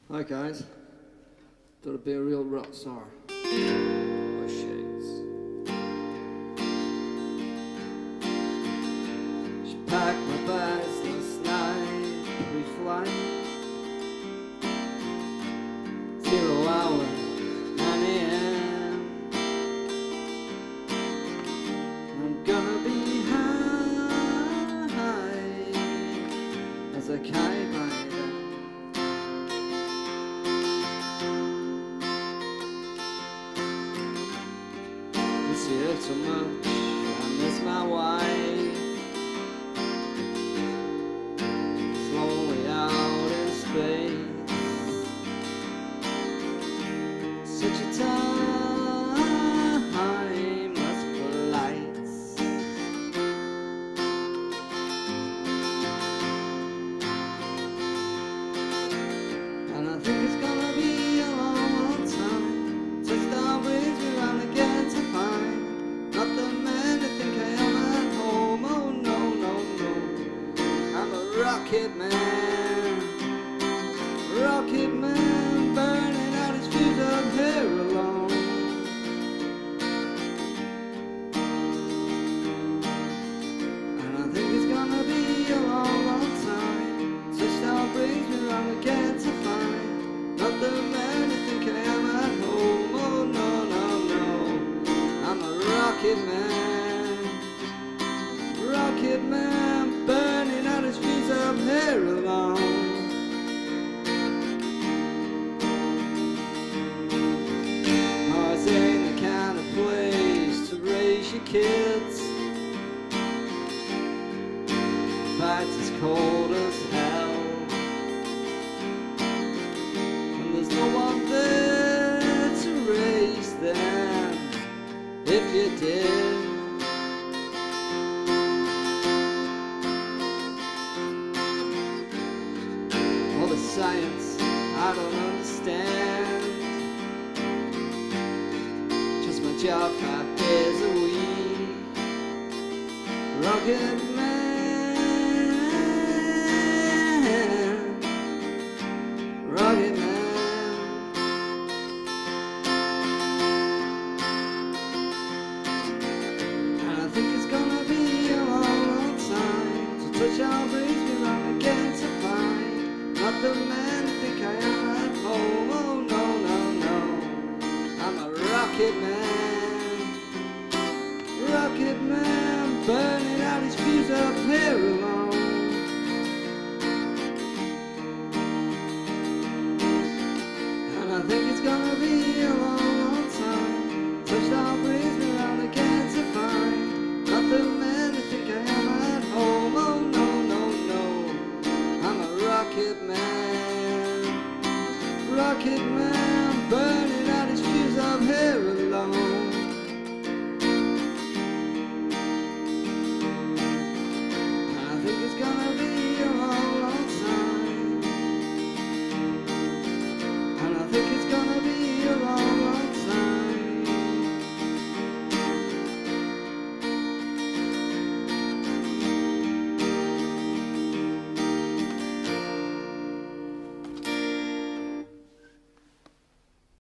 Hi guys, thought I'd be a real rock star. My shades. She packed my bags last night, pre-flight. 0 hour, 9 AM. I'm gonna be high as I kite by them. Miss you so much, I miss my wife. Slowly out in space, such a timeless flights. And I think it's gonna be a long, long time. Touchdown brings me round again to find not the man I think I am at home. Oh no, no, no, I'm a rocket man, burning out his fuse up here alone. And I think it's gonna be a long, long time. Touchdown brings me round again to find not the man I think I am at home. Oh no, no, no, I'm a rocket man, burning out his fuse up here alone. Oh, this ain't the kind of place to raise your kids. The fight's as cold as hell, and there's no one there to raise them if you did. All the science I don't understand, just my job 5 days a week. Rocket man, rocket man. And I think it's gonna be a long, long time. So touchdown brings me round again to find not the man I think I am at home. Oh no, no, no, I'm a rocket man.